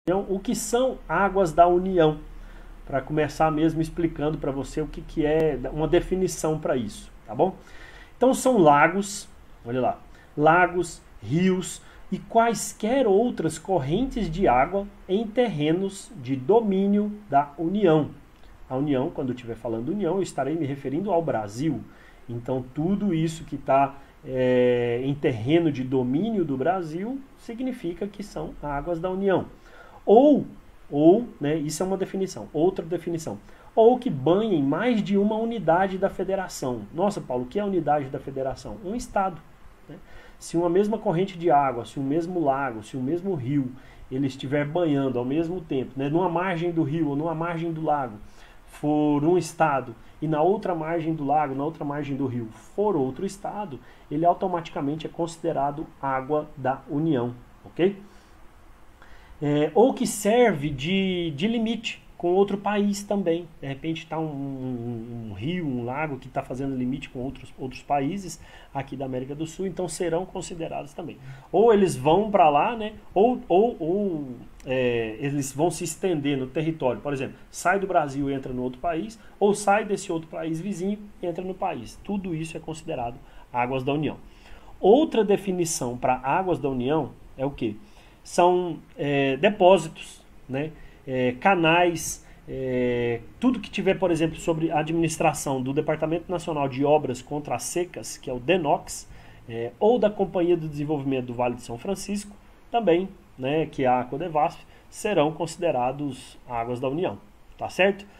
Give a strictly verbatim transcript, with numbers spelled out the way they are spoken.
O que são águas da União? Para começar mesmo explicando para você o que, que é uma definição para isso, tá bom? Então são lagos, olha lá, lagos, rios e quaisquer outras correntes de água em terrenos de domínio da União. A União, quando eu estiver falando União, eu estarei me referindo ao Brasil. Então tudo isso que está é, em terreno de domínio do Brasil significa que são águas da União. Ou, ou, né, isso é uma definição, outra definição, ou que banhem mais de uma unidade da federação. Nossa, Paulo, o que é a unidade da federação? Um estado. Né? Se uma mesma corrente de água, se um mesmo lago, se um mesmo rio, ele estiver banhando ao mesmo tempo, né, numa margem do rio ou numa margem do lago, for um estado, e na outra margem do lago, na outra margem do rio, for outro estado, ele automaticamente é considerado água da União, ok? É, ou que serve de, de limite com outro país também. De repente está um, um, um rio, um lago que está fazendo limite com outros, outros países aqui da América do Sul, então serão considerados também. Ou eles vão para lá, né? ou, ou, ou é, eles vão se estender no território. Por exemplo, sai do Brasil e entra no outro país, ou sai desse outro país vizinho e entra no país. Tudo isso é considerado águas da União. Outra definição para águas da União é o quê? São é, depósitos, né? é, canais, é, tudo que tiver, por exemplo, sobre a administração do Departamento Nacional de Obras contra as Secas, que é o DENOX, é, ou da Companhia do Desenvolvimento do Vale de São Francisco, também, né, que é a Aquadevasf, serão considerados águas da União, tá certo?